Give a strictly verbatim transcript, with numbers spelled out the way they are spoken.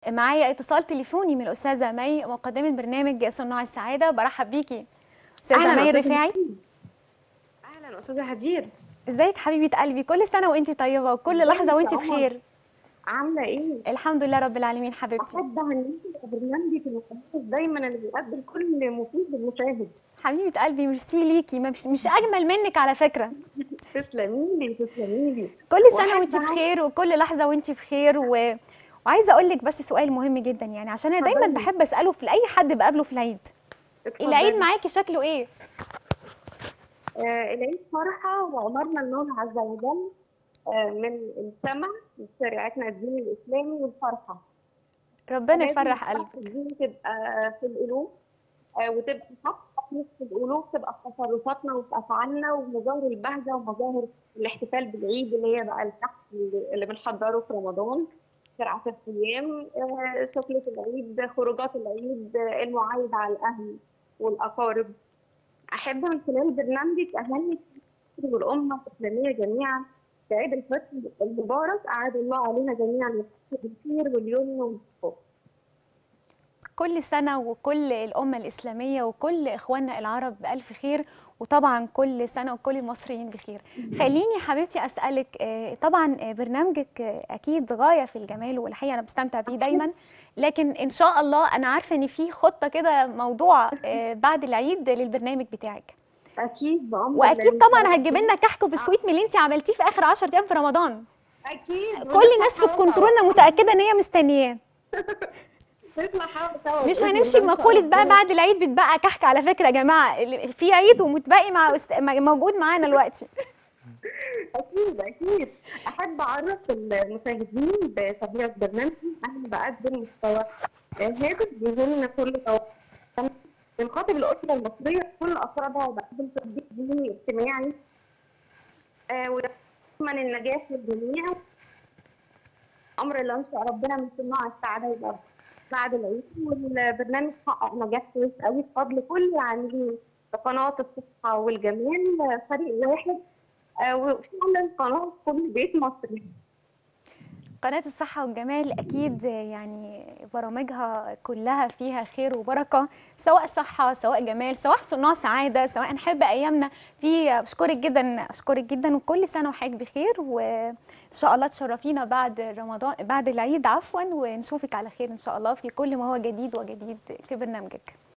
معايا اتصال تليفوني من الأستاذة مي، مقدمة برنامج صناع السعادة. برحب بيكي أستاذة اهلا مي استاذه الرفاعي. هدير. اهلا استاذه هدير. ازيك حبيبة قلبي؟ كل سنة وانتي طيبة وكل لحظة ازيك يا وانتي قمر؟ بخير. عامله ايه؟ الحمد لله رب العالمين حبيبتي. احب اهنيكي ببرنامجك المتميز دايما اللي بيقدم كل مفيد للمشاهد. حبيبة قلبي ميرسي ليكي، مش, مش أجمل منك على فكرة. تسلمي لي تسلمي لي. كل سنة واحب وانتي اعرف. بخير وكل لحظة وانتي بخير و... وعايزة أقول لك بس سؤال مهم جدا، يعني عشان أنا دايما اتفضلي بحب أسأله في أي حد بقابله في العيد. العيد اتفضلي. معاكي شكله ايه؟ آه العيد فرحه وامرنا الله عز وجل آه من السماء شريعتنا الدين الاسلامي والفرحه. ربنا فلازم يفرح الفرحه قلبك. دي تبقى في القلوب، آه، وتبقى حتى في القلوب، تبقى في تصرفاتنا وفي افعالنا ومظاهر البهجه ومظاهر الاحتفال بالعيد اللي هي بقى الكحك اللي بنحضره في رمضان، سرعه الصيام، آه، شكلة العيد، خروجات العيد، آه، المعايد على الاهل والاقارب. احب من خلال برنامجك اهني المصري والامه الاسلاميه جميعا بعيد الفطر المبارك، اعاد الله علينا جميعا بالخير واليمن والبركات. كل سنة وكل الأمة الإسلامية وكل إخواننا العرب بألف خير، وطبعا كل سنة وكل المصريين بخير. خليني حبيبتي أسألك، آه، طبعا آه، برنامجك آه، أكيد غاية في الجمال، والحقيقة أنا بستمتع بيه دايما. لكن إن شاء الله أنا عارفة إن في خطة كده موضوع آه، بعد العيد للبرنامج بتاعك. اكيد بامر الله وأكيد ان شاء طبعا هتجيب الله. لنا كحك وبسكويت من اللي أنت عملتيه في آخر عشرة أيام في رمضان. اكيد كل ونطلع الناس في حوا الكنترول سوا. متأكدة إن هي مستنياه. نطلع حوا سوا مش باذن هنمشي الله ان شاء بمقولة بقى ربنا. بعد العيد بتبقى كحك. على فكرة يا جماعة، ال- في عيد ومتبقي مع أست... موجود معانا دلوقتي. اكيد اكيد. احب اعرف المشاهدين بطبيعه برنامجي، انا بقدم محتوى هادف بيهم كل توقع، بنخاطب الاسره المصريه كل افرادها، وبقدم تطبيق ديني اجتماعي، آه، ويضمن النجاح للجميع. امر الله ان شاء ربنا من صناع السعاده يبقى بعد العيد. والبرنامج حقق نجاح كويس قوي بفضل كل العاملين في قناه الصحه والجمال، آه، فريق واحد، آه، وفعلا قناه في كل بيت مصري. قناة الصحة والجمال أكيد يعني برامجها كلها فيها خير وبركة، سواء صحة سواء جمال سواء صناع سعادة سواء نحب أيامنا. في أشكرك جدا أشكرك جدا، وكل سنة وحضرتك بخير، وإن شاء الله تشرفينا بعد رمضان بعد العيد عفوا، ونشوفك على خير إن شاء الله في كل ما هو جديد وجديد في برنامجك.